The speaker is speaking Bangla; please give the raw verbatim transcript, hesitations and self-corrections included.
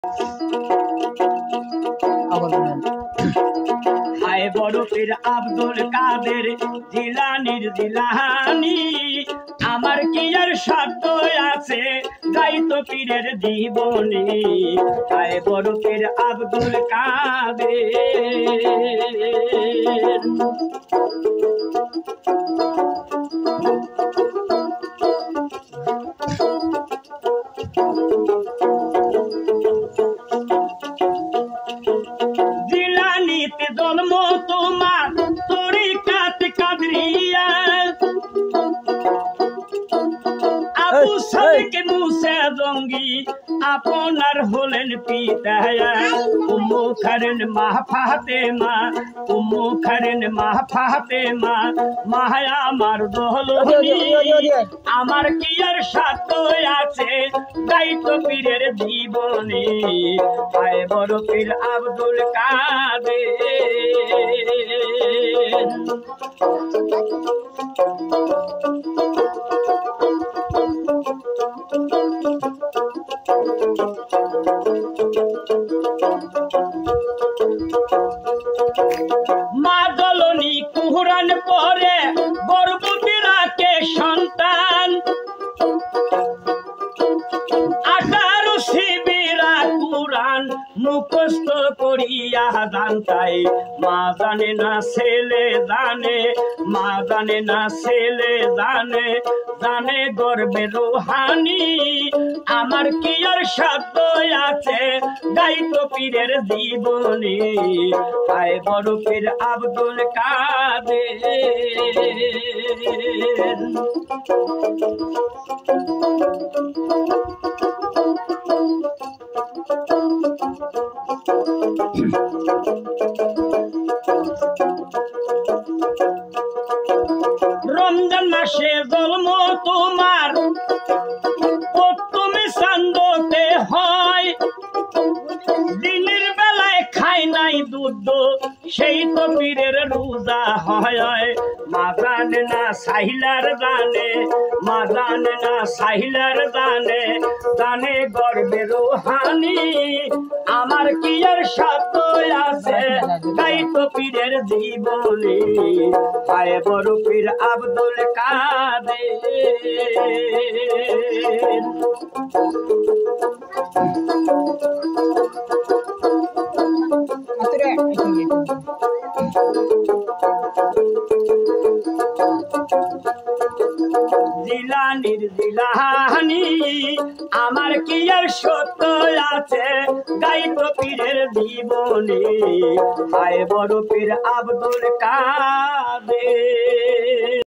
হায় বরফের আব্দুল কাদের জিলানির জিলানি আমার কি আর সাধ্য আছে গাইতো পীরের জীবনী হায় বরফের আব্দুল কাদের জিলানিতে জন্ম তোমার তরিকাত কাদরিয়া আবু সাদিক মুসা জঙ্গি আপনার হলেন পিতা উম্মু খারেন মা ফাতেমা উম্মু খারেন মা ফাতেমা মায়া আমার দহলনি আমার কি আর সাধ্য আছে গাইতো পীরের জীবনে হায় বড় পীর আব্দুল কাদের মা দলনি কুরআন পড়ে গর্ভবতী রাখে সন্তান আঠারো শিবিরা কুরআন মুখস্থ করিয়া জানতাই মা জানে না ছেলে জানে মা জানে না ছেলে জানে জানে গর্বে রুহানি আমার কি আর সাধ্য আছে গাইতো পীরের জীবনী হায় বড় পীর আব্দুল কাদের রমজান মাসে জন্ম তোমার প্রথমে চান্দতে হয় দিনের বেলায় খাই নাই দুধ সেই তো পীরের রোজা হয় মা জানে না সাহিলার জানে মা জানে না সাহিলার জানে জানে গর্বে রুহানি আমার কি আর সাধ্য আছে গাইতো পীরের জীবনে হায় বড় পীর আব্দুল কাদের জিলানির জিলানি আমার কি আর সত্য আছে গাইতো পীরের জীবনে হায় বড় পীর আব্দুল কাদের।